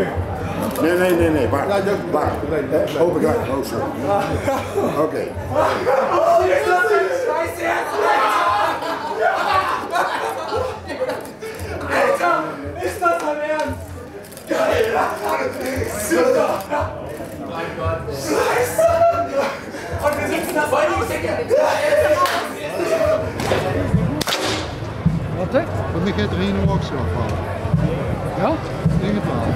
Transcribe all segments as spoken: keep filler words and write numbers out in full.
Nee, nee, nee, nee, waar? Waar? Open gelijk, oh sorry. Oké. Alter, ist das dein Ernst? Geil! Super! Mein Gott, ey. Scheiße! Und wir sitzen das bei uns, Digga! Wat hè? Want ik ga er een ook zo afvallen. Ja? In het water.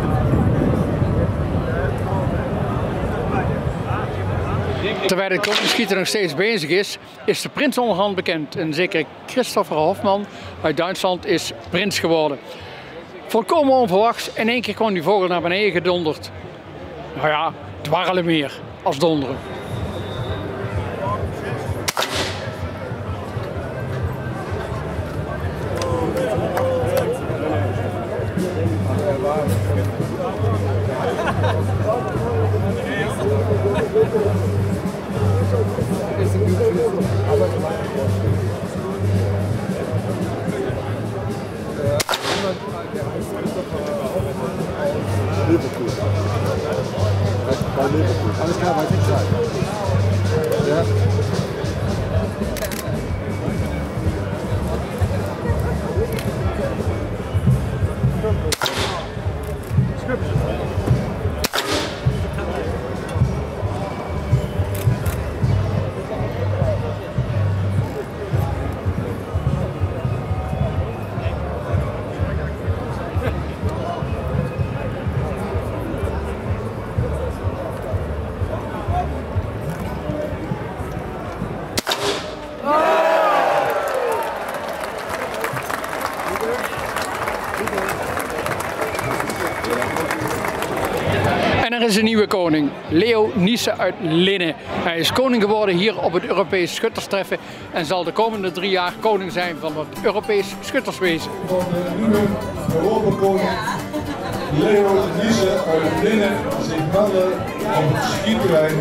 Terwijl het kopenschieten nog steeds bezig is, is de prins onderhand bekend. En zeker Christopher Hofman uit Duitsland is prins geworden. Volkomen onverwachts, in één keer kwam die vogel naar beneden gedonderd. Nou ja, dwarrelen meer als donderen. Alles klar, weiß ich sagen. Ja. En er is een nieuwe koning, Leo Niese uit Linnen. Hij is koning geworden hier op het Europees Schutterstreffen en zal de komende drie jaar koning zijn van het Europees Schutterswezen. Van de nieuwe Europakoning Leo Niese uit Linnen zich melden op het schietterrein.